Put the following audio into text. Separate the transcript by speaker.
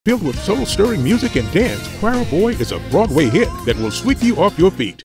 Speaker 1: Filled with soul-stirring music and dance, Choir Boy is a Broadway hit that will sweep you off your feet.